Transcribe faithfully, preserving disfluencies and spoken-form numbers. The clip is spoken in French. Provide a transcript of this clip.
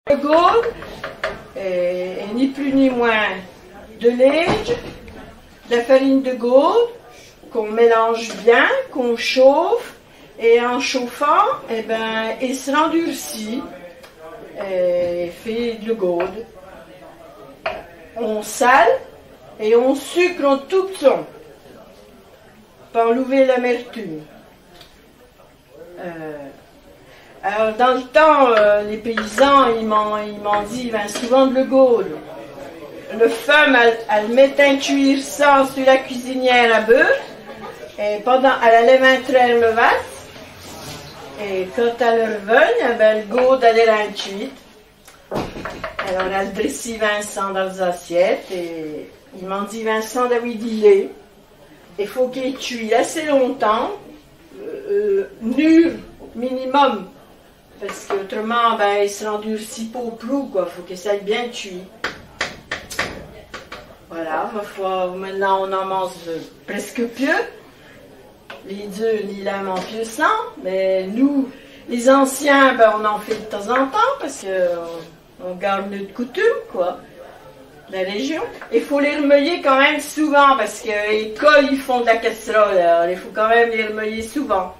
Le gaule est, est ni plus ni moins de l'age, de la farine de gaule qu'on mélange bien, qu'on chauffe, et en chauffant, eh ben, il se rendurcit et fait de gaule. On sale et on sucre en tout petit pour enlever l'amertume. Euh, alors dans le temps, euh, les paysans, ils m'ont dit ben, souvent de le gaule. Le femme, elle, elle mettait un cuire ça sur la cuisinière à beurre, et pendant, elle allait ventrer le vase, et quand elle revenait, ben, le gaule allait en cuite. Alors elle dressait Vincent dans les assiettes, et il m'en dit Vincent d'avoir dit lait. Il faut qu'il cuise assez longtemps, euh, euh, mûr minimum, parce qu'autrement, ben, il se endurcit pas au plou, quoi. Il faut que ça aille bien cuit. Voilà, ma foi, maintenant on en mange presque plus. Les deux, ni l'âme en pieux sang, mais nous, les anciens, ben, on en fait de temps en temps, parce qu'on on garde notre coutume, quoi. La région. Il faut les remueiller quand même souvent, parce que les cols, ils font de la casserole, alors il faut quand même les remueiller souvent.